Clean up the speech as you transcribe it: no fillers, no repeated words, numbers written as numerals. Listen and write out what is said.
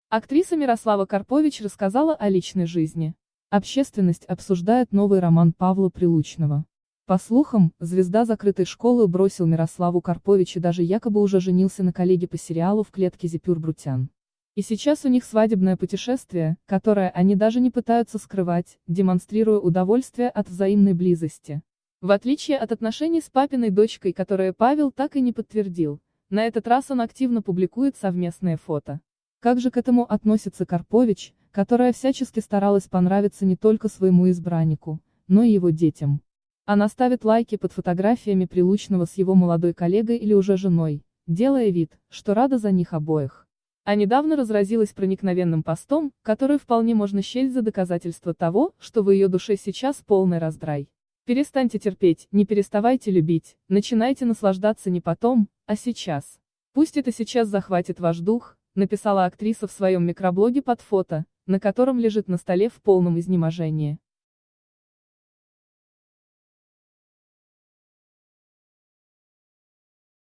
Актриса Мирослава Карпович рассказала о личной жизни. Общественность обсуждает новый роман Павла Прилучного. По слухам, звезда закрытой школы бросил Мирославу Карпович и даже якобы уже женился на коллеге по сериалу «В клетке» Зипюр Брутян. И сейчас у них свадебное путешествие, которое они даже не пытаются скрывать, демонстрируя удовольствие от взаимной близости. В отличие от отношений с папиной дочкой, которые Павел так и не подтвердил, на этот раз он активно публикует совместные фото. Как же к этому относится Карпович, которая всячески старалась понравиться не только своему избраннику, но и его детям? Она ставит лайки под фотографиями Прилучного с его молодой коллегой или уже женой, делая вид, что рада за них обоих. А недавно разразилась проникновенным постом, который вполне можно счесть за доказательство того, что в ее душе сейчас полный раздрай. Перестаньте терпеть, не переставайте любить, начинайте наслаждаться не потом, а сейчас. Пусть это сейчас захватит ваш дух, написала актриса в своем микроблоге под фото, на котором лежит на столе в полном изнеможении.